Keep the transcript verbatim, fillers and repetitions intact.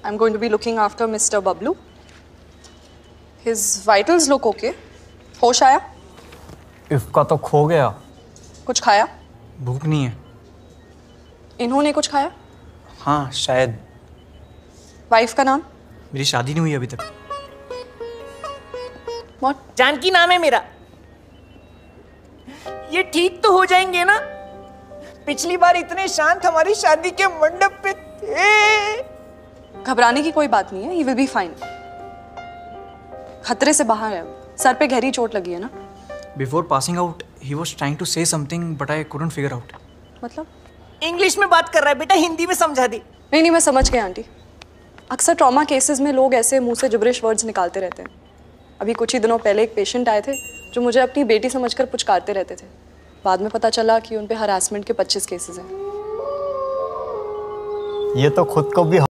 I'm going to be looking after Mister Bablu. His vitals look okay. होश आया? इसका तो खो गया। कुछ खाया? भूख नहीं है। इन्होंने कुछ खाया? हाँ शायद। वाइफ का नाम? मेरी शादी नहीं हुई अभी तक। What? जानकी नाम है मेरा। ये ठीक तो हो जाएंगे ना? पिछली बार इतने शांत हमारी शादी के मंडप पे थे। घबराने की कोई बात नहीं है। He will be fine. खतरे से बाहर है। सर पे गहरी चोट लगी है ना? Before passing out, he was trying to say something, but I couldn't figure out. मतलब? इंग्लिश में बात कर रहा है बेटा, हिंदी में समझा दे। नहीं नहीं मैं समझ गई आंटी। अक्सर ट्रॉमा केसेस में लोग ऐसे मुंह से जिब्रिश वर्ड्स निकालते रहते हैं। अभी कुछ ही दिनों पहले एक पेशेंट आए थे जो मुझे अपनी बेटी समझकर पुचकारते रहते थे। बाद में पता चला कि उन पे हरासमेंट के पच्चीस केसेस हैं। ये तो खुद को भी